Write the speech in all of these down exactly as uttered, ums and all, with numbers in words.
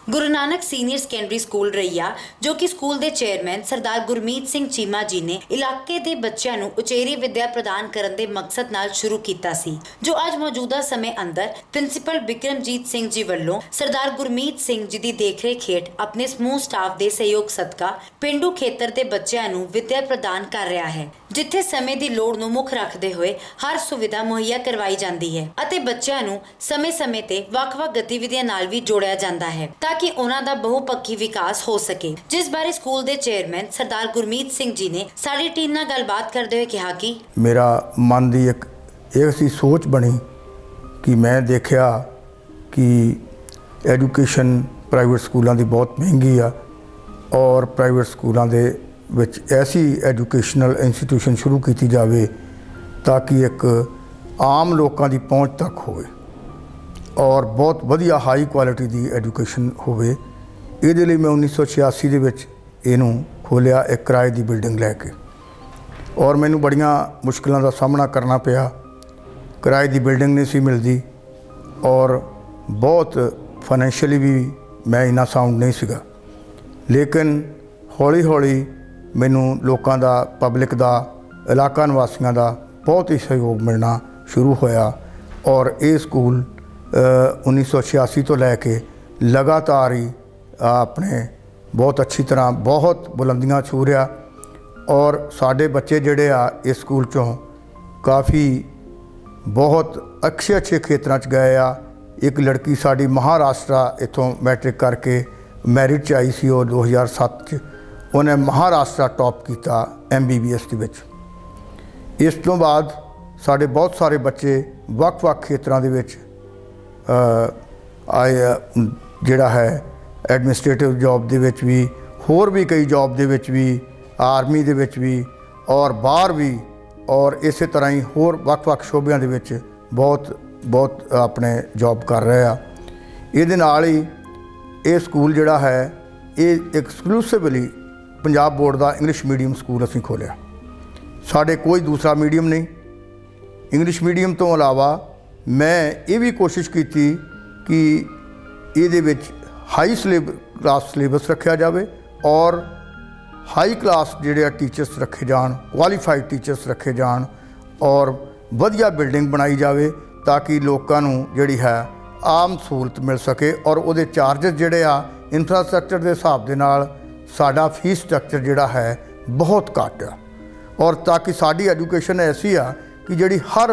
Guru Nanak senior secondary school रैया जो कि स्कूल के चेयरमैन सरदार गुरमीत सिंह चीमा जी ने इलाके के बच्चों को उचेरी विद्या प्रदान करने के मकसद नाल शुरू किया सी, जो अज मौजूदा समय अंदर प्रिंसीपल बिक्रमजीत सिंह जी वालों सरदार गुरमीत सिंह जी की देखरेख हेठ अपने समूह स्टाफ के सहयोग सदका पेंडू खेतर के बच्चों को विद्या प्रदान कर रहा है, जिथे समय की लोड़ नूं मुख रखते हुए हर सुविधा मुहैया करवाई जाती है अते बच्चों को समय समय ते वख-वख गतिविधियां नाल भी जोड़िया जाता है ताकि उन्हां दा बहुपक्षी विकास हो सके। जिस बारे स्कूल के चेयरमैन सरदार गुरमीत सिंह जी ने साडी टीम नाल गलबात करते हुए कहा कि मेरा मन की एक ऐसी सोच बनी कि मैं देखा कि एजुकेशन प्राइवेट स्कूलों की बहुत महंगी आ और प्राइवेट स्कूलों के विच ऐसी एजुकेशनल इंस्टीट्यूशन शुरू की जाए ताकि एक आम लोगों की पहुँच तक होवे और बहुत वधिया हाई क्वालिटी की एजुकेशन होवे। इहदे लई मैं उन्नीस सौ छियासी दे विच इहनूं खोलिया एक किराए की बिल्डिंग लैके और मैनूं बड़ियां मुश्किलों का सामना करना पिया। किराए की बिल्डिंग नहीं सी मिलती और बहुत फाइनैशियली भी मैं इन्ना साउंड नहीं सीगा, लेकिन हौली हौली मैनूं लोकां दा पब्लिक दा इलाका निवासियों का बहुत ही सहयोग मिलना शुरू होया और ये स्कूल उन्नीस सौ छियासी तो लैके लगातार ही अपने बहुत अच्छी तरह बहुत बुलंदियां छू रहा और साढ़े बच्चे जोड़े आ इस स्कूल चों काफ़ी बहुत अच्छे अच्छे खेतरों च गए आ। एक लड़की साड़ी महाराष्ट्र इतों मैट्रिक करके मैरिट च आई सी और दो हज़ार सत्त च उन्हें महाराष्ट्र टॉप किया एम बी बी एस के विच। इस तो बाद साढ़े बहुत सारे बच्चे वख-वख खेतरों के विच आए जिहड़ा है एडमिनिस्ट्रेटिव जॉब दे विच भी, होर भी कई जॉब दे विच भी, आर्मी दे विच भी और बाहर भी और इस तरह ही होर वख-वख शोबियां दे विच बहुत बहुत अपने जॉब कर रहे आ। इहदे नाल ही ये स्कूल जिहड़ा है ये एक्सक्लूसिवली पंजाब बोर्ड का इंग्लिश मीडियम स्कूल असीं खोलिया। साढ़े कोई दूसरा मीडियम नहीं। इंग्लिश मीडियम तो अलावा मैं ये भी कोशिश की कि ये विच हाई सिलेब क्लास सिलेबस रखा जाए और हाई क्लास जिहड़े टीचर्स रखे जान, क्वालीफाइड टीचर्स रखे जान और वधिया बिल्डिंग बनाई जाए ताकि लोगों को जिहड़ी है आम सहूलत मिल सके और वो चार्जिज जिहड़े आ इंफ्रास्ट्रक्चर के हिसाब के नाल साडा फीस स्ट्रक्चर जिहड़ा है बहुत घट आ और ताकि साडी एजुकेशन ऐसी आ कि जिहड़ी हर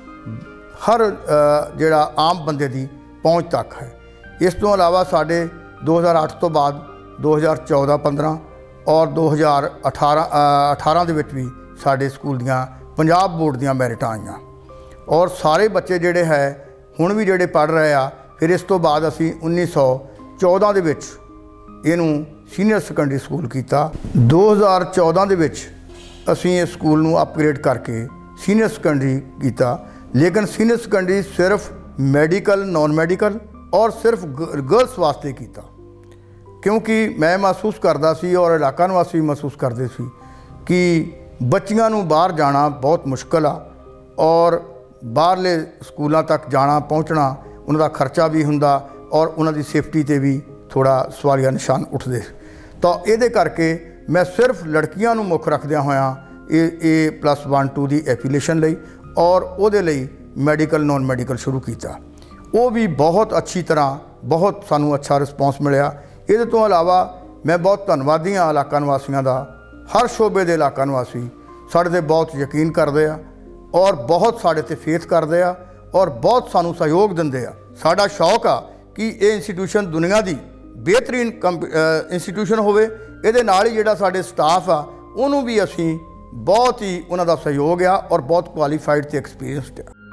हर जिहड़ा आम बंदे की पहुँच तक है। इस तो अलावा साढ़े दो हज़ार अठ तो बाद दो हज़ार चौदह पंद्रह और दो हज़ार अठारह अठारह दे विच भी साढ़े स्कूल दियां पंजाब बोर्ड दियां मैरिटां आईयां और सारे बच्चे जिहड़े है हुण भी जिहड़े पढ़ रहे आ। फिर इस तो बाद असीं उन्नीस सौ चौदह दे विच इहनूं सीनियर सैकेंडरी स्कूल किया। दो हज़ार चौदह दे विच असीं इस स्कूल नूं अपग्रेड करके सीनियर सैकेंडरी किया, लेकिन सीनियर सैकेंडरी सिर्फ मैडिकल नॉन मैडिकल और सिर्फ गर्ल्स वास्ते किया क्योंकि मैं महसूस करता सी और इलाका निवासी भी महसूस करते सी कि बच्चियां नूं बाहर जाना बहुत मुश्किल आ और बाहरले स्कूलों तक जाना पहुँचना उनका खर्चा भी हुंदा और उन्होंने सेफ्टी ते भी थोड़ा सवालिया निशान उठते। तो ये करके मैं सिर्फ लड़कियां नूं मुख रखदियां होया ए प्लस वन टू की एफिलेशन लई और उहदे लई मैडिकल नॉन मैडिकल शुरू किया। वो भी बहुत अच्छी तरह बहुत सानू अच्छा रिस्पॉन्स मिलया। ये तो अलावा मैं बहुत धन्नवादी हाँ इलाका निवासियों का। हर शोबे के इलाका निवासी साढ़े ते बहुत यकीन करते हैं और बहुत साढ़े ते फेथ करते हैं और बहुत सानू सहयोग दिंदे आ। साडा शौक आ कि ये इंस्टीट्यूशन दुनिया की बेहतरीन इंस्टीट्यूशन होवे। इहदे नाल ही जिहड़ा साडे स्टाफ आ उन्होंने भी असीं बहुत ही उन्हां दा सहयोग आ और बहुत क्वालीफाइड ते एक्सपीरियंसड आ।